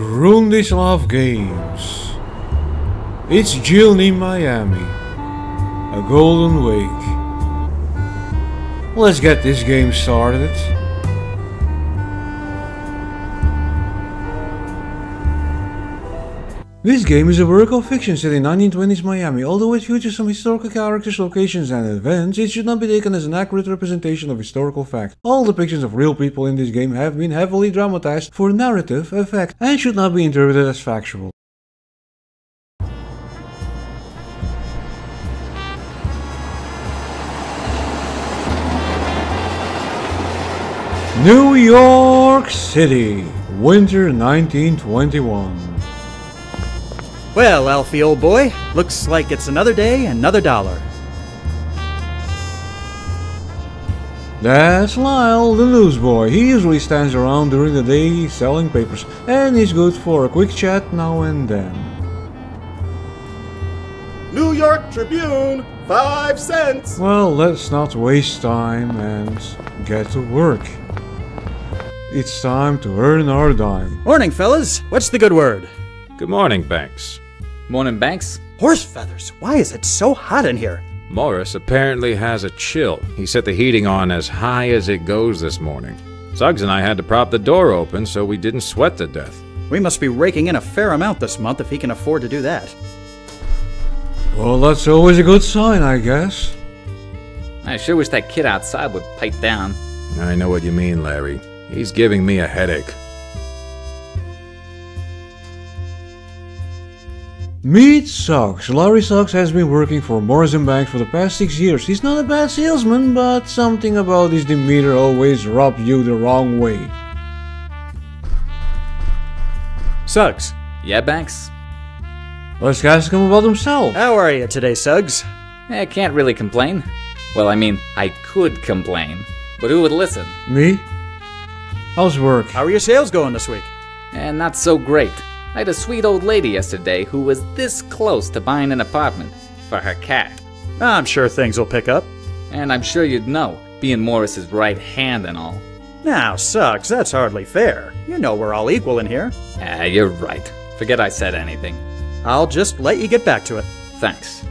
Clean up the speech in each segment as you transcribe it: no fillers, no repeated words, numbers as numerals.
Grundislav Games. It's June in Miami. A golden wake. Let's get this game started. This game is a work of fiction set in 1920s Miami. Although it features some historical characters, locations and events, it should not be taken as an accurate representation of historical fact. All depictions of real people in this game have been heavily dramatized for narrative effect and should not be interpreted as factual. New York City, winter 1921. Well, Alfie, old boy, looks like it's another day, another dollar. That's Lyle, the newsboy. He usually stands around during the day selling papers, and he's good for a quick chat now and then. New York Tribune, 5 cents! Well, let's not waste time and get to work. It's time to earn our dime. Morning, fellas. What's the good word? Good morning, Banks. Morning, Banks. Horse feathers. Why is it so hot in here? Morris apparently has a chill. He set the heating on as high as it goes this morning. Suggs and I had to prop the door open so we didn't sweat to death. We must be raking in a fair amount this month if he can afford to do that. Well, that's always a good sign, I guess. I sure wish that kid outside would pipe down. I know what you mean, Larry. He's giving me a headache. Meet Suggs. Larry Suggs has been working for Morris & Banks for the past 6 years. He's not a bad salesman, but something about his demeanor always rubs you the wrong way. Suggs. Yeah, Banks? Let's ask him about himself. How are you today, Suggs? I can't really complain. Well, I mean, I could complain, but who would listen? Me? How's work? How are your sales going this week? And not so great. I had a sweet old lady yesterday who was this close to buying an apartment for her cat. I'm sure things will pick up. And I'm sure you'd know, being Morris's right hand and all. Now, Suggs, that's hardly fair. You know we're all equal in here. You're right. Forget I said anything. I'll just let you get back to it. Thanks.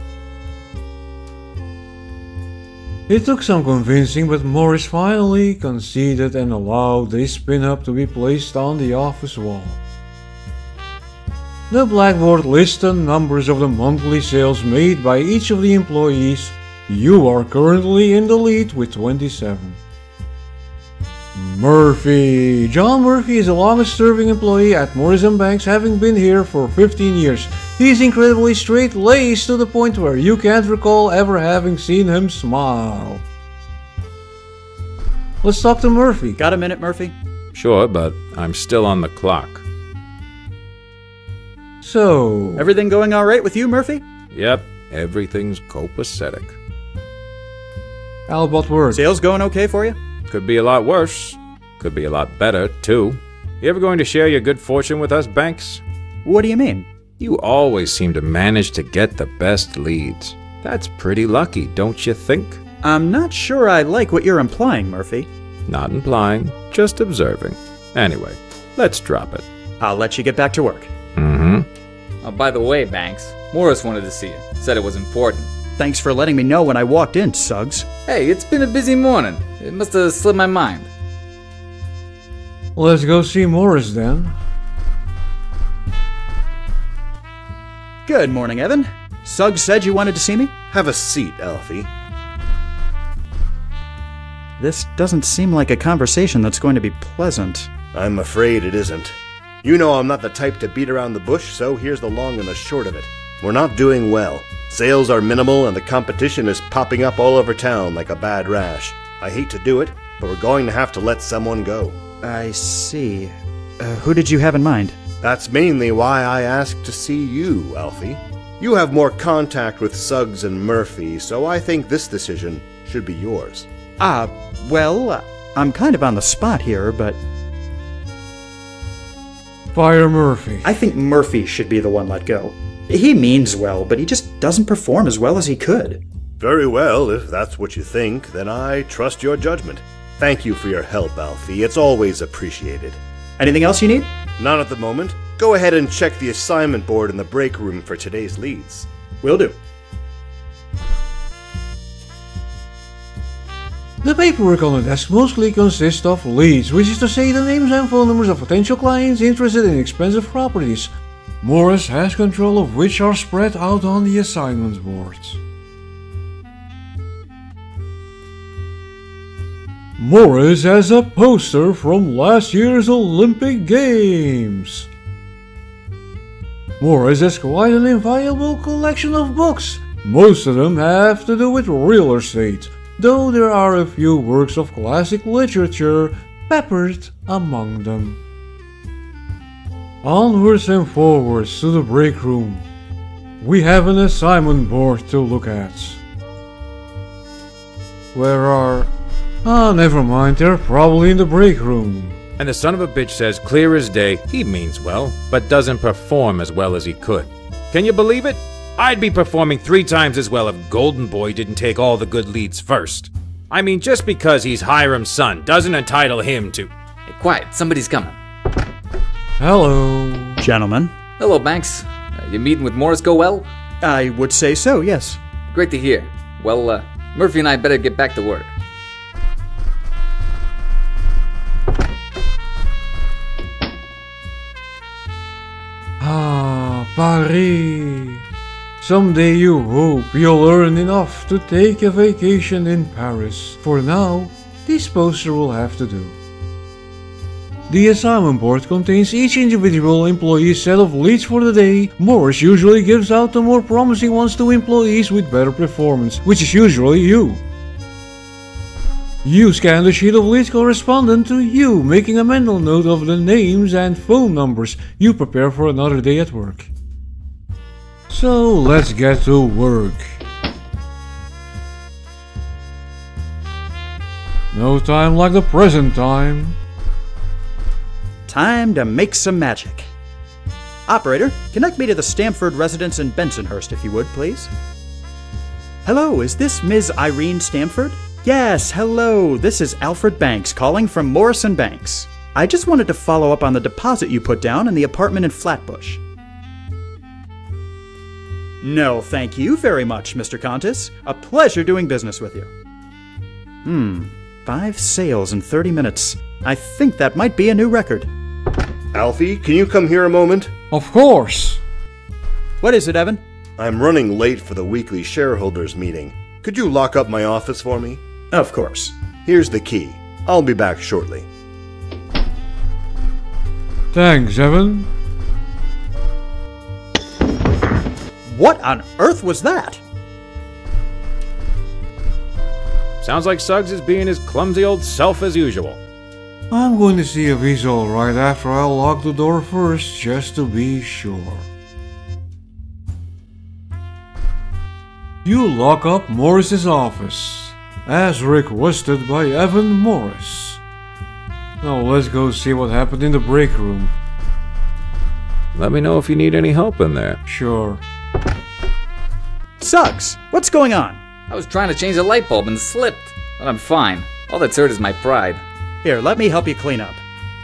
It took some convincing, but Morris finally conceded and allowed this pin-up to be placed on the office wall. The blackboard lists the numbers of the monthly sales made by each of the employees. You are currently in the lead with 27. Murphy. John Murphy is the longest serving employee at Morris & Banks, having been here for 15 years. He's incredibly straight-laced to the point where you can't recall ever having seen him smile. Let's talk to Murphy. Got a minute, Murphy? Sure, but I'm still on the clock. So... Everything going all right with you, Murphy? Yep, everything's copacetic. How about work? Sales going okay for you? Could be a lot worse. Could be a lot better, too. You ever going to share your good fortune with us, Banks? What do you mean? You always seem to manage to get the best leads. That's pretty lucky, don't you think? I'm not sure I like what you're implying, Murphy. Not implying, just observing. Anyway, let's drop it. I'll let you get back to work. Oh, by the way, Banks, Morris wanted to see you. Said it was important. Thanks for letting me know when I walked in, Suggs. Hey, it's been a busy morning. It must have slipped my mind. Let's go see Morris then. Good morning, Evan. Suggs said you wanted to see me? Have a seat, Alfie. This doesn't seem like a conversation that's going to be pleasant. I'm afraid it isn't. You know I'm not the type to beat around the bush, so here's the long and the short of it. We're not doing well. Sales are minimal and the competition is popping up all over town like a bad rash. I hate to do it, but we're going to have to let someone go. I see. Who did you have in mind? That's mainly why I asked to see you, Alfie. You have more contact with Suggs and Murphy, so I think this decision should be yours. Well, I'm kind of on the spot here, but... Fire Murphy. I think Murphy should be the one let go. He means well, but he just doesn't perform as well as he could. Very well, if that's what you think, then I trust your judgment. Thank you for your help, Alfie. It's always appreciated. Anything else you need? Not at the moment. Go ahead and check the assignment board in the break room for today's leads. Will do. The paperwork on the desk mostly consists of leads, which is to say the names and phone numbers of potential clients interested in expensive properties. Morris has control of which are spread out on the assignment board. Morris has a poster from last year's Olympic Games. Morris has quite an invaluable collection of books. Most of them have to do with real estate, though there are a few works of classic literature peppered among them. Onwards and forwards to the break room. We have an assignment board to look at. Where are... Ah, never mind, they're probably in the break room. And the son of a bitch says clear as day he means well, but doesn't perform as well as he could. Can you believe it? I'd be performing 3 times as well if Golden Boy didn't take all the good leads first. I mean, just because he's Hiram's son doesn't entitle him to... Hey, quiet, somebody's coming. Hello. Gentlemen, Hello, Banks. Your meeting with Morris go well? I would say so, yes. Great to hear. Well, Murphy and I better get back to work. Ah, Paris. Someday you hope you'll earn enough to take a vacation in Paris. For now, this poster will have to do. The assignment board contains each individual employee's set of leads for the day. Morris usually gives out the more promising ones to employees with better performance, which is usually you. You scan the sheet of leads correspondent to you, making a mental note of the names and phone numbers you prepare for another day at work. So let's get to work. No time like the present time. Time to make some magic. Operator, connect me to the Stamford residence in Bensonhurst, if you would, please. Hello, is this Ms. Irene Stamford? Yes, hello, this is Alfred Banks calling from Morris & Banks. I just wanted to follow up on the deposit you put down in the apartment in Flatbush. No, thank you very much, Mr. Contis. A pleasure doing business with you. 5 sales in 30 minutes. I think that might be a new record. Alfie, can you come here a moment? Of course. What is it, Evan? I'm running late for the weekly shareholders meeting. Could you lock up my office for me? Of course. Here's the key. I'll be back shortly. Thanks, Evan. What on earth was that? Sounds like Suggs is being his clumsy old self as usual. I'm going to see if he's alright after I lock the door first, just to be sure. You lock up Morris's office, as requested by Evan Morris. Now let's go see what happened in the break room. Let me know if you need any help in there. Sure. Suggs, what's going on? I was trying to change a light bulb and slipped, but I'm fine. All that's hurt is my pride. Here, let me help you clean up.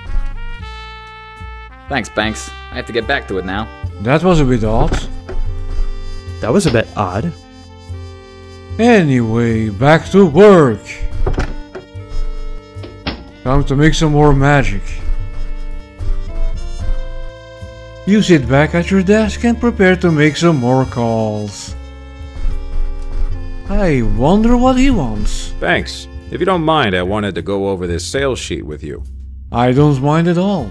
Thanks, Banks. I have to get back to it now. That was a bit odd. That was a bit odd. Anyway, back to work. Time to make some more magic. You sit back at your desk and prepare to make some more calls. I wonder what he wants. Thanks. If you don't mind, I wanted to go over this sales sheet with you. I don't mind at all.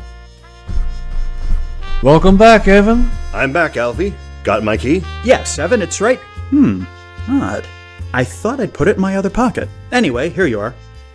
Welcome back, Evan. I'm back, Alfie. Got my key? Yes, Evan, it's right. Odd. I thought I'd put it in my other pocket. Anyway, here you are.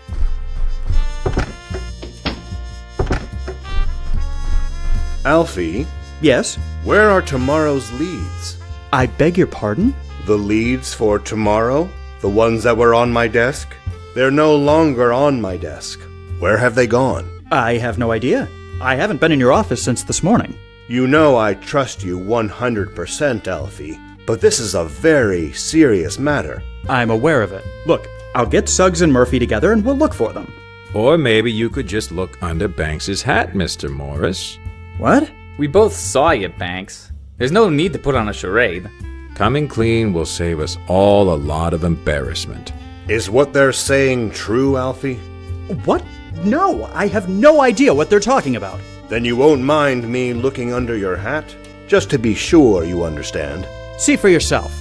Alfie, Yes? where are tomorrow's leads? I beg your pardon? The leads for tomorrow? The ones that were on my desk? They're no longer on my desk. Where have they gone? I have no idea. I haven't been in your office since this morning. You know I trust you 100%, Alfie, but this is a very serious matter. I'm aware of it. Look, I'll get Suggs and Murphy together and we'll look for them. Or maybe you could just look under Banks's hat, Mr. Morris. What? We both saw you, Banks. There's no need to put on a charade. Coming clean will save us all a lot of embarrassment. Is what they're saying true, Alfie? What? No, I have no idea what they're talking about. Then you won't mind me looking under your hat? Just to be sure you understand. See for yourself.